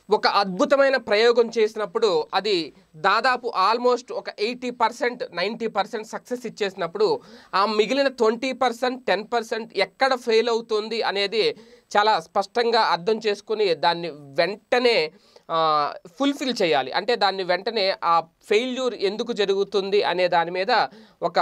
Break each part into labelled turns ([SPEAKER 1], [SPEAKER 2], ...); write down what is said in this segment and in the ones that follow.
[SPEAKER 1] ఒక అద్భుతమైన ప్రయోగం చేసినప్పుడు అది దాదాపు ఆల్మోస్ట్ ఒక 80% 90% సక్సెస్ ఇచ్చేసినప్పుడు ఆ మిగిలిన 20% 10% ఎక్కడ ఫెయిల్ అవుతుంది అనేది చాలా స్పష్టంగా అర్థం చేసుకుని దాన్ని వెంటనే ఫుల్ఫిల్ చేయాలి. అంటే దాన్ని వెంటనే ఆ ఫెయిల్యూర్ ఎందుకు జరుగుతుంది అనే దాని మీద ఒక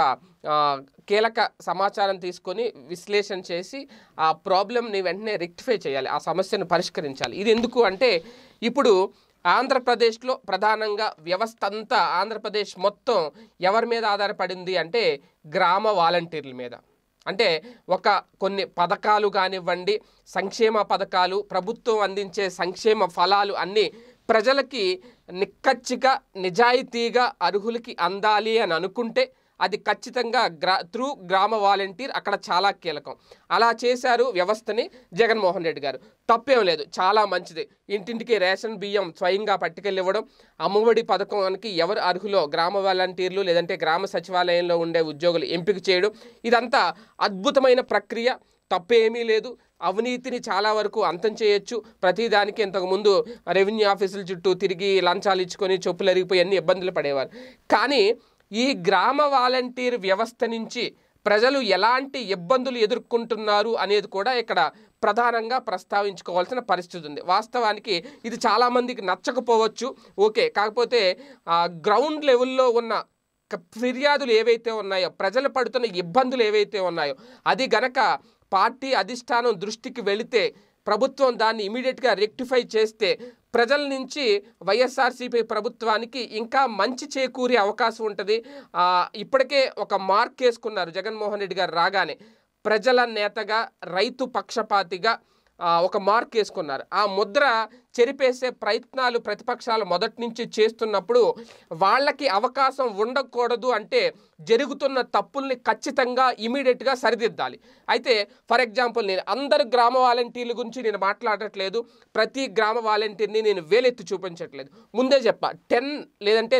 [SPEAKER 1] కీలక సమాచారం తీసుకొని విశ్లేషణ చేసి ఆ ప్రాబ్లమ్ని వెంటనే రెక్టిఫై చేయాలి, ఆ సమస్యను పరిష్కరించాలి. ఇది ఎందుకు అంటే ఇప్పుడు ఆంధ్రప్రదేశ్లో ప్రధానంగా వ్యవస్థ అంతా ఆంధ్రప్రదేశ్ మొత్తం ఎవరి మీద ఆధారపడింది అంటే గ్రామ వాలంటీర్ల మీద. అంటే కొన్ని పథకాలు కానివ్వండి, సంక్షేమ పథకాలు, ప్రభుత్వం అందించే సంక్షేమ ఫలాలు అన్నీ ప్రజలకి నిక్కచ్చిగా నిజాయితీగా అర్హులకి అందాలి అని అనుకుంటే అది ఖచ్చితంగా త్రూ గ్రామ వాలంటీర్ అక్కడ చాలా కీలకం. అలా చేశారు వ్యవస్థని జగన్మోహన్ రెడ్డి గారు. తప్పేం లేదు, చాలా మంచిది. ఇంటింటికి రేషన్ బియ్యం స్వయంగా పట్టుకెళ్ళి ఇవ్వడం, అమ్మఒడి పథకానికి ఎవరు అర్హులో గ్రామ వాలంటీర్లు లేదంటే గ్రామ సచివాలయంలో ఉండే ఉద్యోగులు ఎంపిక చేయడం, ఇదంతా అద్భుతమైన ప్రక్రియ, తప్పేమీ లేదు. అవినీతిని చాలా వరకు అంతం చేయొచ్చు. ప్రతిదానికి ఇంతకుముందు రెవెన్యూ ఆఫీసుల చుట్టూ తిరిగి లంచాలు ఇచ్చుకొని చెప్పులు అరిగిపోయి అన్ని ఇబ్బందులు పడేవారు. కానీ ఈ గ్రామ వాలంటీర్ వ్యవస్థ నుంచి ప్రజలు ఎలాంటి ఇబ్బందులు ఎదుర్కొంటున్నారు అనేది కూడా ఇక్కడ ప్రధానంగా ప్రస్తావించుకోవాల్సిన పరిస్థితి ఉంది. వాస్తవానికి ఇది చాలామందికి నచ్చకపోవచ్చు, ఓకే. కాకపోతే గ్రౌండ్ లెవెల్లో ఉన్న ఫిర్యాదులు ఏవైతే ఉన్నాయో, ప్రజలు పడుతున్న ఇబ్బందులు ఏవైతే ఉన్నాయో అది గనక పార్టీ అధిష్టానం దృష్టికి వెళితే, ప్రభుత్వం దాన్ని ఇమీడియట్గా రెక్టిఫై చేస్తే ప్రజల నుంచి వైఎస్ఆర్సీపీ ప్రభుత్వానికి ఇంకా మంచి చేకూరే అవకాశం ఉంటుంది. ఇప్పటికే ఒక మార్క్ వేసుకున్నారు జగన్మోహన్ రెడ్డి గారు రాగానే. ప్రజల నేతగా, రైతు పక్షపాతిగా ఒక మార్క్ వేసుకున్నారు. ఆ ముద్ర చెరిపేసే ప్రయత్నాలు ప్రతిపక్షాలు మొదటి నుంచి చేస్తున్నప్పుడు వాళ్ళకి అవకాశం ఉండకూడదు. అంటే జరుగుతున్న తప్పుల్ని ఖచ్చితంగా ఇమీడియట్గా సరిదిద్దాలి. అయితే ఫర్ ఎగ్జాంపుల్ నేను అందరు గ్రామ వాలంటీర్ల గురించి నేను మాట్లాడట్లేదు, ప్రతి గ్రామ వాలంటీర్ని నేను వేలెత్తి చూపించట్లేదు. ముందే చెప్పా, 10 లేదంటే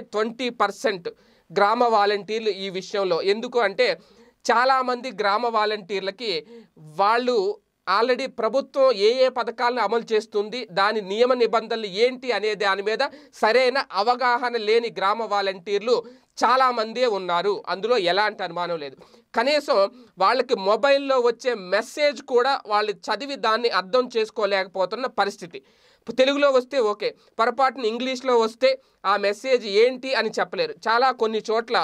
[SPEAKER 1] 20% గ్రామ వాలంటీర్లు ఈ విషయంలో. ఎందుకు అంటే చాలామంది గ్రామ వాలంటీర్లకి వాళ్ళు ఆల్రెడీ ప్రభుత్వం ఏ పథకాలను అమలు చేస్తుంది, దాని నియమ నిబంధనలు ఏంటి అనే దాని మీద సరైన అవగాహన లేని గ్రామ వాలంటీర్లు చాలామందే ఉన్నారు. అందులో ఎలాంటి అనుమానం లేదు. కనీసం వాళ్ళకి మొబైల్లో వచ్చే మెసేజ్ కూడా వాళ్ళు చదివి దాన్ని అర్థం చేసుకోలేకపోతున్న పరిస్థితి. తెలుగులో వస్తే ఓకే, పొరపాటున ఇంగ్లీష్లో వస్తే ఆ మెసేజ్ ఏంటి అని చెప్పలేరు. కొన్ని చోట్ల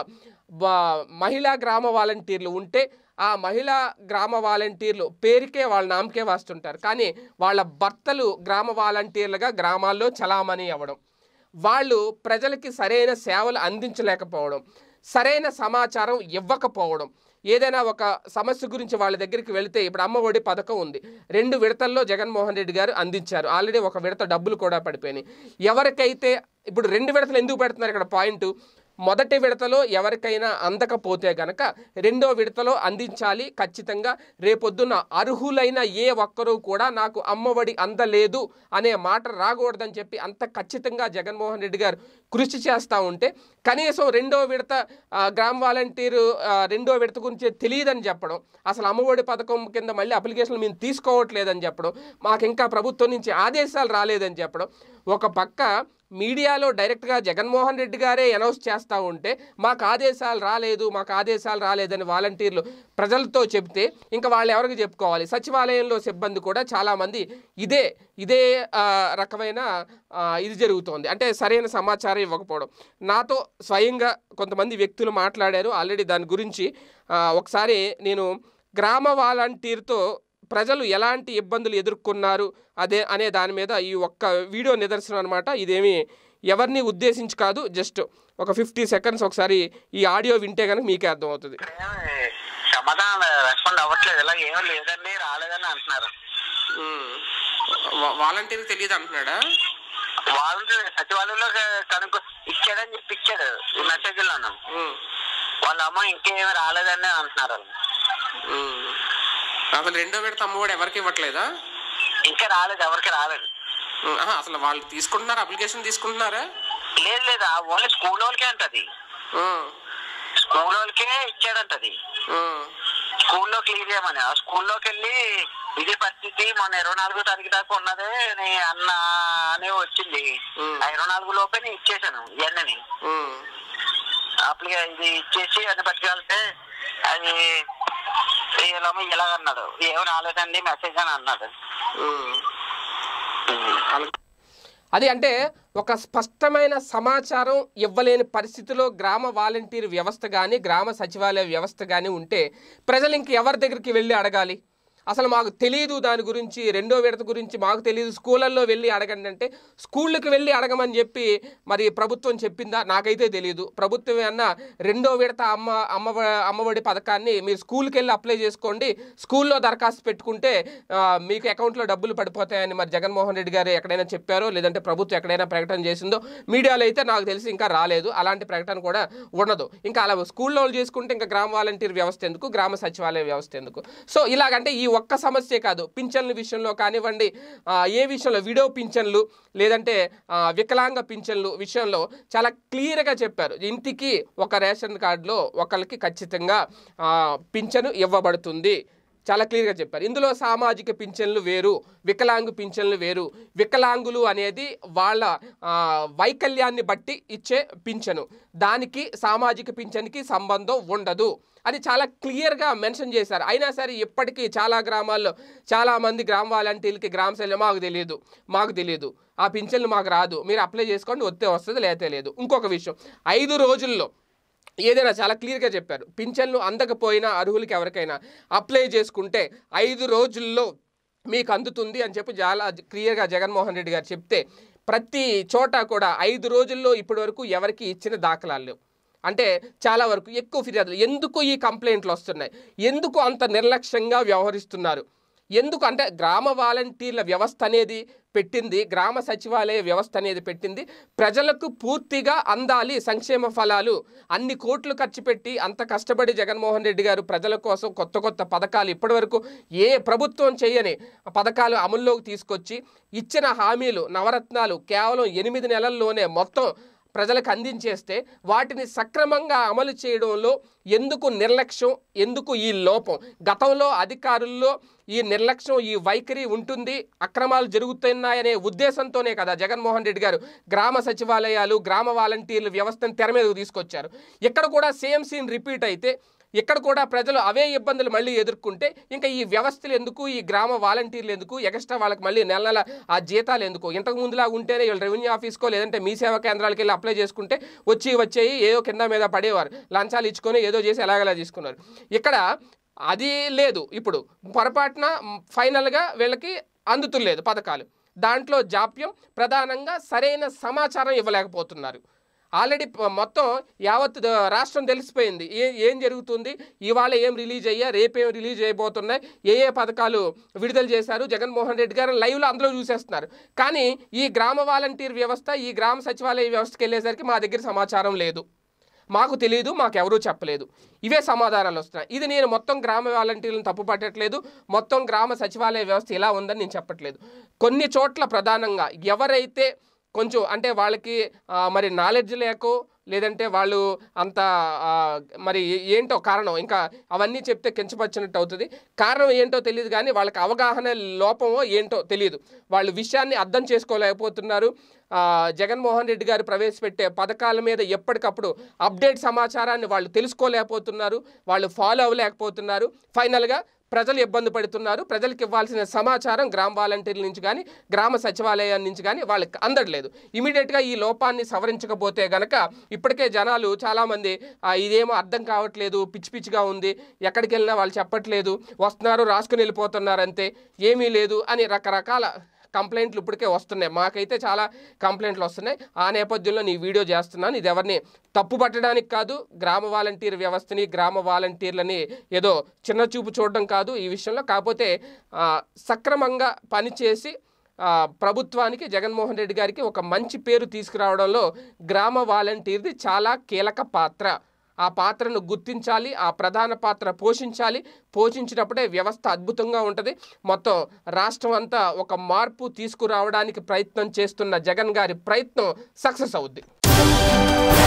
[SPEAKER 1] మహిళా గ్రామ వాలంటీర్లు ఉంటే ఆ మహిళా గ్రామ వాలంటీర్లు పేరుకే వాళ్ళ నామకే వస్తుంటారు, కానీ వాళ్ళ భర్తలు గ్రామ వాలంటీర్లుగా గ్రామాల్లో చలామణి అవ్వడం, వాళ్ళు ప్రజలకి సరైన సేవలు అందించలేకపోవడం, సరైన సమాచారం ఇవ్వకపోవడం. ఏదైనా ఒక సమస్య గురించి వాళ్ళ దగ్గరికి వెళితే, ఇప్పుడు అమ్మఒడి పథకం ఉంది, 2 విడతల్లో జగన్మోహన్ రెడ్డి గారు అందించారు. ఆల్రెడీ ఒక విడత డబ్బులు కూడా పడిపోయినాయి. ఎవరికైతే ఇప్పుడు 2 విడతలు ఎందుకు పెడుతున్నారు ఇక్కడ పాయింట్, మొదటి విడతలో ఎవరికైనా అందకపోతే గనక 2వ విడతలో అందించాలి ఖచ్చితంగా. రేపొద్దున అర్హులైన ఏ ఒక్కరూ కూడా నాకు అమ్మఒడి అందలేదు అనే మాట రాకూడదని చెప్పి అంత ఖచ్చితంగా జగన్మోహన్ రెడ్డి గారు కృషి చేస్తూ ఉంటే, కనీసం 2వ విడత గ్రామ వాలంటీరు 2వ విడత గురించి తెలియదని చెప్పడం, అసలు అమ్మఒడి పథకం కింద మళ్ళీ అప్లికేషన్లు మేము తీసుకోవట్లేదని చెప్పడం, మాకు ఇంకా ప్రభుత్వం నుంచి ఆదేశాలు రాలేదని చెప్పడం. ఒక పక్క మీడియాలో డైరెక్ట్గా జగన్మోహన్ రెడ్డి గారే అనౌన్స్ చేస్తూ ఉంటే మాకు ఆదేశాలు రాలేదని వాలంటీర్లు ప్రజలతో చెప్తే ఇంకా వాళ్ళు ఎవరికి చెప్పుకోవాలి? సచివాలయంలో సిబ్బంది కూడా చాలామంది ఇదే రకమైన ఇది జరుగుతోంది. అంటే సరైన సమాచారం ఇవ్వకపోవడం. నాతో స్వయంగా కొంతమంది వ్యక్తులు మాట్లాడారు ఆల్రెడీ దాని గురించి. ఒకసారి నేను గ్రామ వాలంటీర్తో ప్రజలు ఎలాంటి ఇబ్బందులు ఎదుర్కొన్నారు అనే దాని మీద ఈ ఒక్క వీడియో నిదర్శనం అనమాట. ఇదేమి ఎవరిని ఉద్దేశించి కాదు, జస్ట్ ఒక 50 సెకండ్స్ ఒకసారి ఈ ఆడియో వింటే కనుక మీకే అర్థమవుతుంది. వాలంటీర్ తెలియదు అంటున్నాడా?
[SPEAKER 2] వాలంటీర్ సచివాలయంలో కనుక ఇచ్చాడని చెప్పి ఇచ్చాడు మెసేజ్లోను. వాళ్ళ అమ్మ ఇంకేమీ రాలేదని అంటున్నారు.
[SPEAKER 1] అసలు 2వ విడత అమ్మఒడి ఎవరికి ఇవ్వట్లేదా?
[SPEAKER 2] ఇంకా రాలేదు, ఎవరికి రాలేదు.
[SPEAKER 1] అసలు వాళ్ళు తీసుకుంటున్నారా? అప్లికేషన్ తీసుకుంటున్నారా?
[SPEAKER 2] లేదు, ఓన్లీ స్కూల్ వాళ్ళకే అంటది. స్కూల్ వాళ్ళకే ఇచ్చాడంటది. స్కూల్లో క్లియర్ చేయమని. ఆ స్కూల్లోకి వెళ్ళి ఇది పరిస్థితి మొన్న 24వ తారీఖు దాకా ఉన్నదే అన్న అని వచ్చింది. 24 లోపే నేను ఇచ్చేసాను ఇవన్నీ. ఇది ఇచ్చేసి అన్ని పట్టుకెళ్తే అది ఇలా అన్నాడు, ఏమో రాలేదండి మెసేజ్ అని అన్నాడు.
[SPEAKER 1] అది అంటే ఒక స్పష్టమైన సమాచారం ఇవ్వలేని పరిస్థితిలో గ్రామ వాలంటీర్ వ్యవస్థ కానీ గ్రామ సచివాలయ వ్యవస్థ కానీ ఉంటే ప్రజలు ఇంక ఎవరి దగ్గరికి వెళ్ళి అడగాలి? అసలు మాకు తెలియదు దాని గురించి, రెండో విడత గురించి మాకు తెలియదు, స్కూళ్ళల్లో వెళ్ళి అడగండి అంటే స్కూళ్ళకి వెళ్ళి అడగమని చెప్పి మరి ప్రభుత్వం చెప్పిందా? నాకైతే తెలియదు. ప్రభుత్వం ఏమన్నా రెండో విడత అమ్మఒడి పథకాన్ని మీరు స్కూల్కి వెళ్ళి అప్లై చేసుకోండి, స్కూల్లో దరఖాస్తు పెట్టుకుంటే మీకు అకౌంట్లో డబ్బులు పడిపోతాయని మరి జగన్మోహన్ రెడ్డి గారు ఎక్కడైనా చెప్పారో, లేదంటే ప్రభుత్వం ఎక్కడైనా ప్రకటన చేసిందో? మీడియాలో అయితే నాకు తెలిసి ఇంకా రాలేదు, అలాంటి ప్రకటన కూడా ఉండదు. ఇంకా అలా స్కూల్లో చేసుకుంటే ఇంకా గ్రామ వాలంటీర్ వ్యవస్థ ఎందుకు, గ్రామ సచివాలయ వ్యవస్థ ఎందుకు? సో ఇలాగంటే ఈ ఒక్క సమస్యే కాదు, పింఛన్ల విషయంలో కానివ్వండి, ఏ విషయంలో విడో పింఛన్లు లేదంటే వికలాంగ పింఛన్లు విషయంలో చాలా క్లియర్గా చెప్పారు. ఇంటికి ఒక రేషన్ కార్డులో ఒకరికి ఖచ్చితంగా పింఛను ఇవ్వబడుతుంది, చాలా క్లియర్గా చెప్పారు. ఇందులో సామాజిక పింఛన్లు వేరు, వికలాంగు పింఛన్లు వేరు. వికలాంగులు అనేది వాళ్ళ వైకల్యాన్ని బట్టి ఇచ్చే పింఛను, దానికి సామాజిక పింఛన్కి సంబంధం ఉండదు అని చాలా క్లియర్గా మెన్షన్ చేశారు. అయినా సరే ఇప్పటికీ చాలా గ్రామాల్లో చాలామంది గ్రామ వాలంటీర్లకి గ్రామ సభ్యులు మాకు తెలియదు ఆ పింఛన్లు మాకు రాదు, మీరు అప్లై చేసుకోండి, వస్తే వస్తుంది లేతే లేదు. ఇంకొక విషయం, 5 రోజుల్లో ఏదైనా చాలా క్లియర్గా చెప్పారు, పింఛన్లు అందకపోయినా అర్హులకి ఎవరికైనా అప్లై చేసుకుంటే 5 రోజుల్లో మీకు అందుతుంది అని చెప్పి చాలా క్లియర్గా జగన్మోహన్ రెడ్డి గారు చెప్తే ప్రతి చోట కూడా 5 రోజుల్లో ఇప్పటి వరకు ఎవరికి ఇచ్చిన దాఖలాలు లేవు. అంటే చాలా వరకు ఎక్కువ ఫిర్యాదులు. ఎందుకు ఈ కంప్లైంట్లు వస్తున్నాయి? ఎందుకు అంత నిర్లక్ష్యంగా వ్యవహరిస్తున్నారు? ఎందుకు అంటే గ్రామ వాలంటీర్ల వ్యవస్థ అనేది పెట్టింది, గ్రామ సచివాలయ వ్యవస్థ అనేది పెట్టింది ప్రజలకు పూర్తిగా అందాలి సంక్షేమ ఫలాలు. అన్ని కోట్లు ఖర్చు పెట్టి అంత కష్టపడి జగన్మోహన్ రెడ్డి గారు ప్రజల కోసం కొత్త పథకాలు, ఇప్పటివరకు ఏ ప్రభుత్వం చేయని పథకాలు అమల్లోకి తీసుకొచ్చి ఇచ్చిన హామీలు నవరత్నాలు కేవలం 8 నెలల్లోనే మొత్తం ప్రజలకు అందించేస్తే వాటిని సక్రమంగా అమలు చేయడంలో ఎందుకు నిర్లక్ష్యం, ఎందుకు ఈ లోపం? గతంలో అధికారుల్లో ఈ నిర్లక్ష్యం, ఈ వైఖరి ఉంటుంది, అక్రమాలు జరుగుతున్నాయనే ఉద్దేశంతోనే కదా జగన్మోహన్ రెడ్డి గారు గ్రామ సచివాలయాలు గ్రామ వాలంటీర్ల వ్యవస్థను తెర మీదకు తీసుకొచ్చారు. ఇక్కడ కూడా సేమ్ సీన్ రిపీట్ అయితే ఇక్కడ కూడా ప్రజలు అవే ఇబ్బందులు మళ్ళీ ఎదుర్కొంటే ఇంకా ఈ వ్యవస్థలు ఎందుకు, ఈ గ్రామ వాలంటీర్లు ఎందుకు, ఎక్స్ట్రా వాళ్ళకి మళ్ళీ నెల ఆ జీతాలు ఎందుకు? ఇంతకు ముందులాగా ఉంటేనే వీళ్ళు రెవెన్యూ ఆఫీస్కో లేదంటే మీ సేవా కేంద్రాలకు వెళ్ళి అప్లై చేసుకుంటే వచ్చేయి ఏదో కింద మీద పడేవారు, లంచాలు ఇచ్చుకొని ఏదో చేసి ఎలాగలా తీసుకున్నారు. ఇక్కడ అది లేదు. ఇప్పుడు పొరపాటున ఫైనల్గా వీళ్ళకి అందుతులేదు పథకాలు, దాంట్లో జాప్యం, ప్రధానంగా సరైన సమాచారం ఇవ్వలేకపోతున్నారు. ఆల్రెడీ మొత్తం యావత్ రాష్ట్రం తెలిసిపోయింది ఏం జరుగుతుంది, ఇవాళ ఏం రిలీజ్ అయ్యా, రేపేం రిలీజ్ అయిపోతున్నాయి, ఏ పథకాలు విడుదల చేశారు జగన్మోహన్ రెడ్డి గారు లైవ్లో అందులో చూసేస్తున్నారు. కానీ ఈ గ్రామ వాలంటీర్ వ్యవస్థ, ఈ గ్రామ సచివాలయ వ్యవస్థకి వెళ్ళేసరికి మా దగ్గర సమాచారం లేదు, మాకు తెలియదు, మాకెవరూ చెప్పలేదు, ఇవే సమాధానాలు వస్తున్నాయి. ఇది నేను మొత్తం గ్రామ వాలంటీర్లను తప్పు పట్టట్లేదు, మొత్తం గ్రామ సచివాలయ వ్యవస్థ ఇలా ఉందని నేను చెప్పట్లేదు. కొన్ని చోట్ల ప్రధానంగా ఎవరైతే కొంచెం అంటే వాళ్ళకి మరి నాలెడ్జ్ లేకో లేదంటే వాళ్ళు అంత మరి ఏంటో కారణం, ఇంకా అవన్నీ చెప్తే కించపరిచినట్టు అవుతుంది. కారణం ఏంటో తెలియదు కానీ వాళ్ళకి అవగాహన లోపమో ఏంటో తెలియదు, వాళ్ళు విషయాన్ని అర్థం చేసుకోలేకపోతున్నారు. జగన్మోహన్ రెడ్డి గారు ప్రవేశపెట్టే పథకాల మీద ఎప్పటికప్పుడు అప్డేట్ సమాచారాన్ని వాళ్ళు తెలుసుకోలేకపోతున్నారు, వాళ్ళు ఫాలో అవ్వలేకపోతున్నారు. ఫైనల్గా ప్రజలు ఇబ్బంది పడుతున్నారు. ప్రజలకు ఇవ్వాల్సిన సమాచారం గ్రామ వాలంటీర్ల నుంచి కానీ గ్రామ సచివాలయం నుంచి కానీ వాళ్ళకి అందట్లేదు. ఇమీడియట్గా ఈ లోపాన్ని సవరించకపోతే గనక ఇప్పటికే జనాలు చాలామంది ఇదేమో అర్థం కావట్లేదు, పిచ్చిగా ఉంది, ఎక్కడికి వెళ్ళినా వాళ్ళు చెప్పట్లేదు, వస్తున్నారు రాసుకుని వెళ్ళిపోతున్నారు అంతే, ఏమీ లేదు అని రకరకాల కంప్లైంట్లు ఇప్పటికే వస్తున్నాయి. మాకైతే చాలా కంప్లైంట్లు వస్తున్నాయి. ఆ నేపథ్యంలో నీ వీడియో చేస్తున్నాను. ఇది ఎవరిని తప్పు పట్టడానికి కాదు, గ్రామ వాలంటీర్ వ్యవస్థని గ్రామ వాలంటీర్లని ఏదో చిన్న చూపు చూడడం కాదు ఈ విషయంలో. కాకపోతే సక్రమంగా పనిచేసి ప్రభుత్వానికి జగన్మోహన్ రెడ్డి గారికి ఒక మంచి పేరు తీసుకురావడంలో గ్రామ వాలంటీర్ది చాలా కీలక పాత్ర. ఆ పాత్రను గుర్తించాలి, ఆ ప్రధాన పాత్ర పోషించాలి. పోషించినప్పుడే వ్యవస్థ అద్భుతంగా ఉంటుంది. మొత్తం రాష్ట్రం అంతా ఒక మార్పు తీసుకురావడానికి ప్రయత్నం చేస్తున్న జగన్ గారి ప్రయత్నం సక్సెస్ అవుద్ది.